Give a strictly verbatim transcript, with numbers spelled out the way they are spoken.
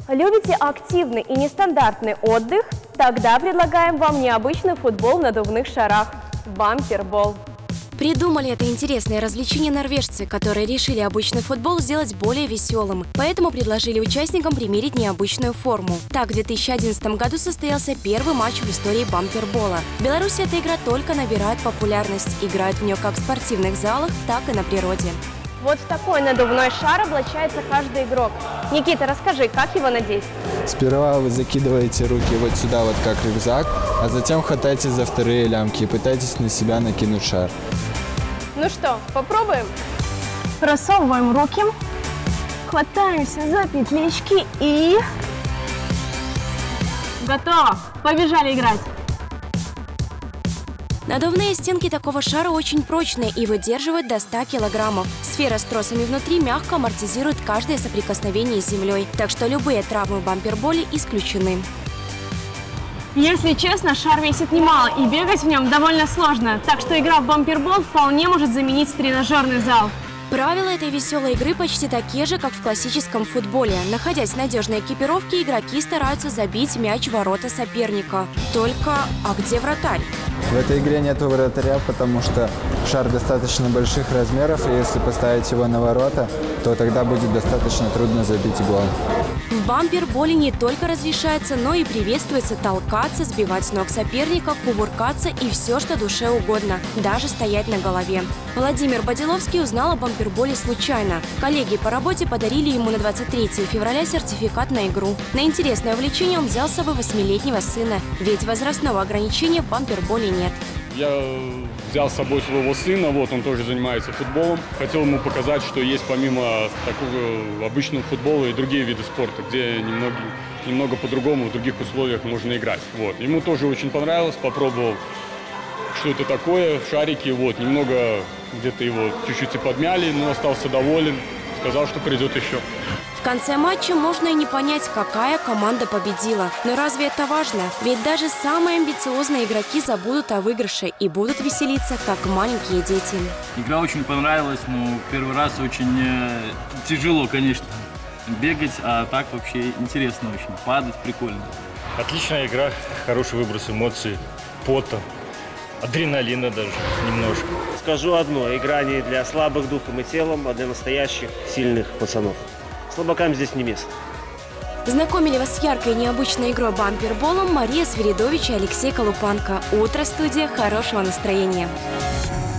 Любите активный и нестандартный отдых? Тогда предлагаем вам необычный футбол в надувных шарах – бампербол. Придумали это интересное развлечение норвежцы, которые решили обычный футбол сделать более веселым. Поэтому предложили участникам примерить необычную форму. Так, в две тысячи одиннадцатом году состоялся первый матч в истории бампербола. В Беларуси эта игра только набирает популярность. Играют в нее как в спортивных залах, так и на природе. Вот в такой надувной шар облачается каждый игрок. Никита, расскажи, как его надеть? Сперва вы закидываете руки вот сюда, вот как рюкзак, а затем хватаетесь за вторые лямки и пытаетесь на себя накинуть шар. Ну что, попробуем? Просовываем руки, хватаемся за петлички и... Готово! Побежали играть! Надувные стенки такого шара очень прочные и выдерживают до ста килограммов. Сфера с тросами внутри мягко амортизирует каждое соприкосновение с землей, так что любые травмы в бамперболе исключены. Если честно, шар весит немало и бегать в нем довольно сложно, так что игра в бампербол вполне может заменить тренажерный зал. Правила этой веселой игры почти такие же, как в классическом футболе. Находясь в надежной экипировке, игроки стараются забить мяч в ворота соперника. Только, а где вратарь? В этой игре нет вратаря, потому что шар достаточно больших размеров, и если поставить его на ворота, то тогда будет достаточно трудно забить гол. В бамперболе не только разрешается, но и приветствуется толкаться, сбивать с ног соперника, кувыркаться и все, что душе угодно, даже стоять на голове. Владимир Бодиловский узнал о бамперболе случайно. Коллеги по работе подарили ему на двадцать третье февраля сертификат на игру. На интересное увлечение он взял с собой восьмилетнего сына, ведь возрастного ограничения в бамперболе нет. Я взял с собой своего сына, вот он тоже занимается футболом. Хотел ему показать, что есть помимо такого обычного футбола и другие виды спорта, где немного, немного по-другому, в других условиях можно играть. Вот. Ему тоже очень понравилось, попробовал, что это такое, шарики, вот, немного где-то его чуть-чуть и подмяли, но остался доволен, сказал, что придет еще. В конце матча можно и не понять, какая команда победила. Но разве это важно? Ведь даже самые амбициозные игроки забудут о выигрыше и будут веселиться, как маленькие дети. Игра очень понравилась, но первый раз очень э, тяжело, конечно, бегать, а так вообще интересно очень, падать прикольно. Отличная игра, хороший выброс эмоций, пота, адреналина даже немножко. Скажу одно, игра не для слабых духом и телом, а для настоящих сильных пацанов. Слабакам здесь не место. Знакомили вас с яркой и необычной игрой бамперболом Мария Свиридович и Алексей Колупанко. Утро, студия, хорошего настроения.